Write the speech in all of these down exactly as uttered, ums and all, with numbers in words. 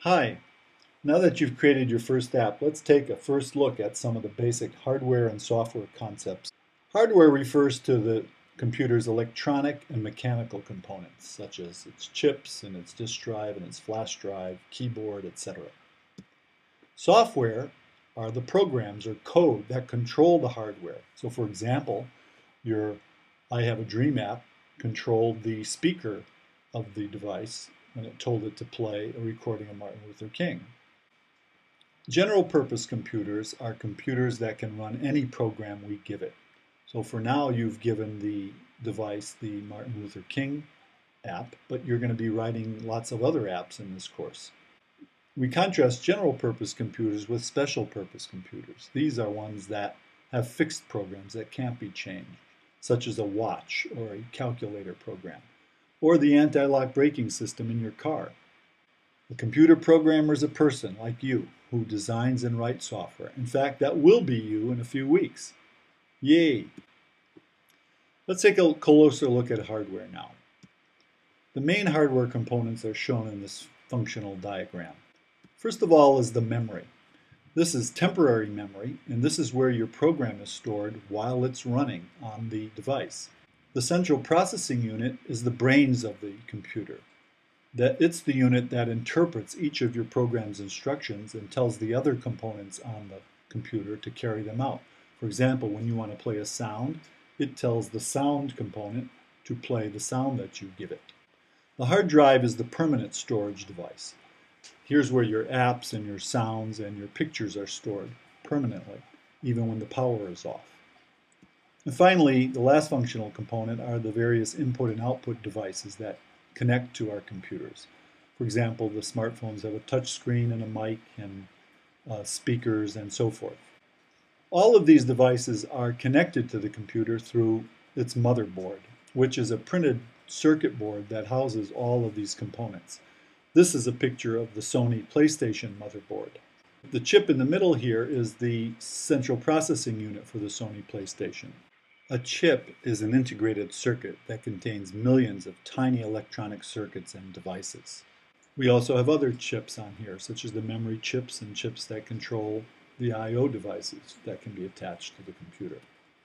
Hi, now that you've created your first app, let's take a first look at some of the basic hardware and software concepts. Hardware refers to the computer's electronic and mechanical components, such as its chips and its disk drive and its flash drive, keyboard, et cetera. Software are the programs or code that control the hardware. So for example, your I Have a Dream app controlled the speaker of the device when it told it to play a recording of Martin Luther King. General purpose computers are computers that can run any program we give it. So for now you've given the device the Martin Luther King app, but you're going to be writing lots of other apps in this course. We contrast general purpose computers with special purpose computers. These are ones that have fixed programs that can't be changed, such as a watch or a calculator program, or the anti-lock braking system in your car. A computer programmer is a person like you who designs and writes software. In fact, that will be you in a few weeks. Yay! Let's take a closer look at hardware now. The main hardware components are shown in this functional diagram. First of all is the memory. This is temporary memory, and this is where your program is stored while it's running on the device. The central processing unit is the brains of the computer. That it's the unit that interprets each of your program's instructions and tells the other components on the computer to carry them out. For example, when you want to play a sound, it tells the sound component to play the sound that you give it. The hard drive is the permanent storage device. Here's where your apps and your sounds and your pictures are stored permanently, even when the power is off. And finally, the last functional component are the various input and output devices that connect to our computers. For example, the smartphones have a touch screen and a mic and uh, speakers and so forth. All of these devices are connected to the computer through its motherboard, which is a printed circuit board that houses all of these components. This is a picture of the Sony PlayStation motherboard. The chip in the middle here is the central processing unit for the Sony PlayStation. A chip is an integrated circuit that contains millions of tiny electronic circuits and devices. We also have other chips on here, such as the memory chips and chips that control the I O devices that can be attached to the computer.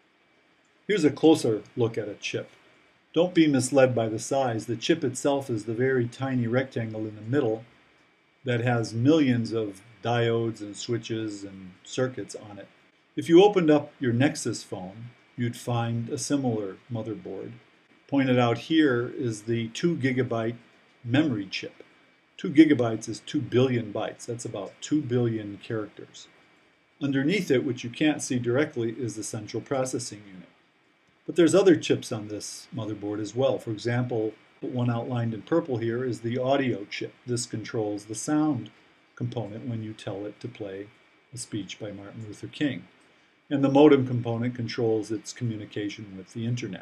Here's a closer look at a chip. Don't be misled by the size. The chip itself is the very tiny rectangle in the middle that has millions of diodes and switches and circuits on it. If you opened up your Nexus phone, you'd find a similar motherboard. Pointed out here is the two gigabyte memory chip. two gigabytes is two billion bytes. That's about two billion characters. Underneath it, which you can't see directly, is the central processing unit. But there's other chips on this motherboard as well. For example, the one outlined in purple here is the audio chip. This controls the sound component when you tell it to play a speech by Martin Luther King. And the modem component controls its communication with the internet.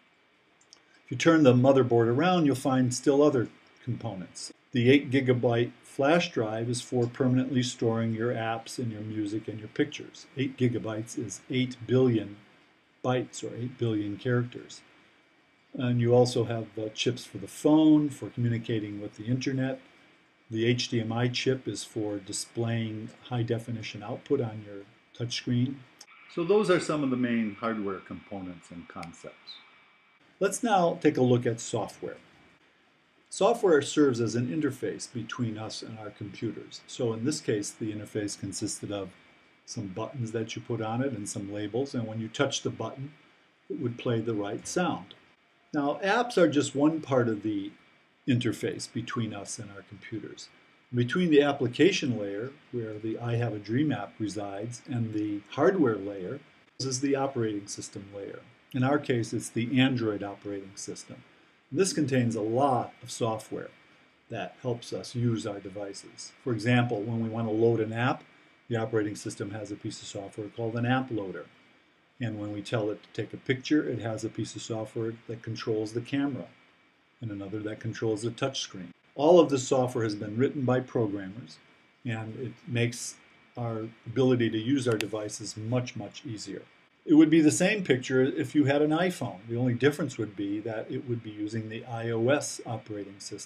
If you turn the motherboard around, you'll find still other components. The eight gigabyte flash drive is for permanently storing your apps and your music and your pictures. eight gigabytes is eight billion bytes or eight billion characters. And you also have uh, chips for the phone, for communicating with the internet. The H D M I chip is for displaying high definition output on your touchscreen. So those are some of the main hardware components and concepts. Let's now take a look at software. Software serves as an interface between us and our computers. So in this case, the interface consisted of some buttons that you put on it and some labels, and when you touch the button, it would play the right sound. Now, apps are just one part of the interface between us and our computers. Between the application layer, where the I Have a Dream app resides, and the hardware layer, this is the operating system layer. In our case, it's the Android operating system. This contains a lot of software that helps us use our devices. For example, when we want to load an app, the operating system has a piece of software called an app loader. And when we tell it to take a picture, it has a piece of software that controls the camera and another that controls the touch screen. All of this software has been written by programmers, and it makes our ability to use our devices much, much easier. It would be the same picture if you had an iPhone. The only difference would be that it would be using the iOS operating system.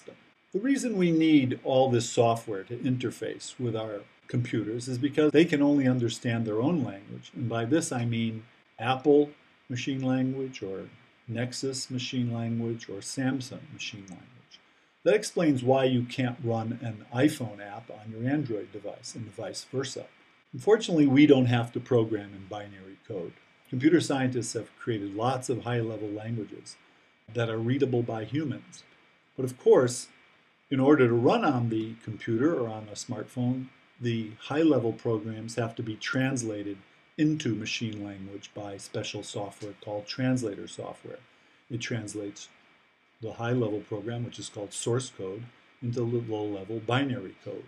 The reason we need all this software to interface with our computers is because they can only understand their own language. And by this I mean Apple machine language or Nexus machine language or Samsung machine language. That explains why you can't run an iPhone app on your Android device and vice versa. Unfortunately, we don't have to program in binary code. Computer scientists have created lots of high-level languages that are readable by humans. But of course, in order to run on the computer or on a smartphone, the high-level programs have to be translated into machine language by special software called translator software. It translates the high-level program, which is called source code, into low-level binary code.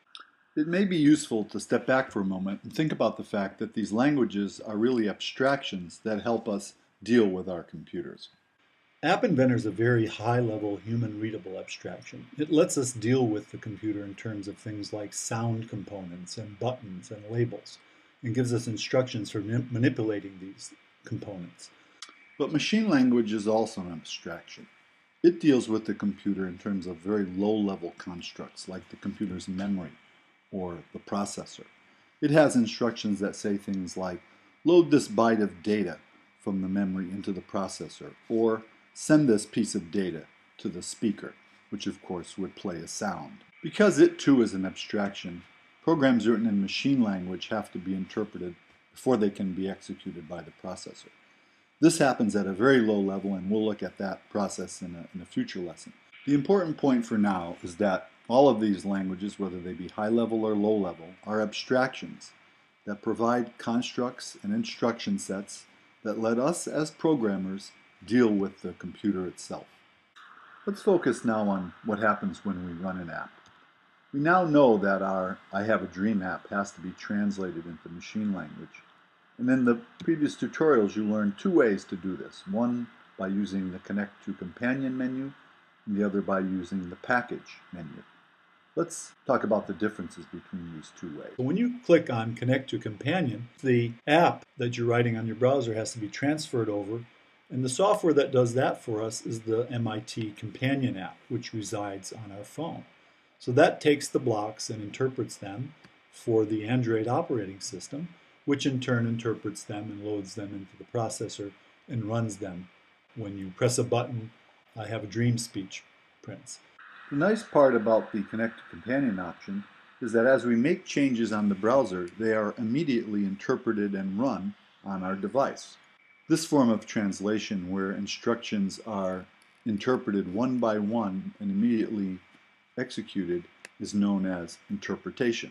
It may be useful to step back for a moment and think about the fact that these languages are really abstractions that help us deal with our computers. App Inventor is a very high-level, human-readable abstraction. It lets us deal with the computer in terms of things like sound components and buttons and labels, and gives us instructions for manipulating these components. But machine language is also an abstraction. It deals with the computer in terms of very low-level constructs, like the computer's memory or the processor. It has instructions that say things like, load this byte of data from the memory into the processor, or send this piece of data to the speaker, which of course would play a sound. Because it too is an abstraction, programs written in machine language have to be interpreted before they can be executed by the processor. This happens at a very low level, and we'll look at that process in a, in a future lesson. The important point for now is that all of these languages, whether they be high level or low level, are abstractions that provide constructs and instruction sets that let us as programmers deal with the computer itself. Let's focus now on what happens when we run an app. We now know that our I Have a Dream app has to be translated into machine language. And in the previous tutorials you learned two ways to do this. One by using the Connect to Companion menu, and the other by using the Package menu. Let's talk about the differences between these two ways. When you click on Connect to Companion, the app that you're writing on your browser has to be transferred over, and the software that does that for us is the M I T Companion app, which resides on our phone. So that takes the blocks and interprets them for the Android operating system, which in turn interprets them and loads them into the processor and runs them. When you press a button, I Have a Dream speech prints. The nice part about the Connect to Companion option is that as we make changes on the browser, they are immediately interpreted and run on our device. This form of translation, where instructions are interpreted one by one and immediately executed, is known as interpretation.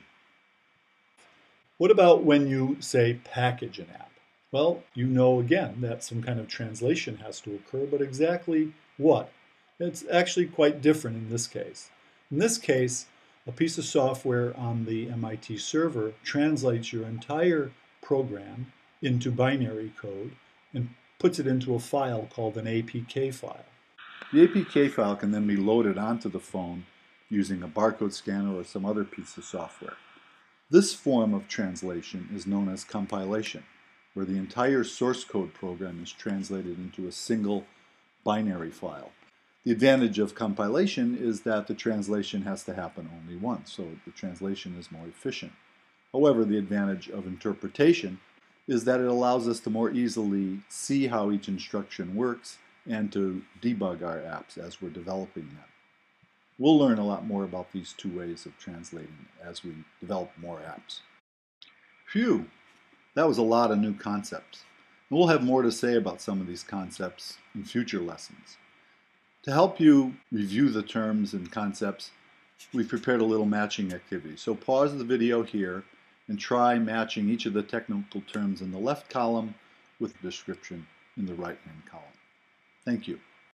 What about when you say package an app? Well, you know again that some kind of translation has to occur, but exactly what? It's actually quite different in this case. In this case, a piece of software on the M I T server translates your entire program into binary code and puts it into a file called an A P K file. The A P K file can then be loaded onto the phone using a barcode scanner or some other piece of software. This form of translation is known as compilation, where the entire source code program is translated into a single binary file. The advantage of compilation is that the translation has to happen only once, so the translation is more efficient. However, the advantage of interpretation is that it allows us to more easily see how each instruction works and to debug our apps as we're developing them. We'll learn a lot more about these two ways of translating as we develop more apps. Phew, that was a lot of new concepts. And we'll have more to say about some of these concepts in future lessons. To help you review the terms and concepts, we've prepared a little matching activity. So pause the video here and try matching each of the technical terms in the left column with the description in the right-hand column. Thank you.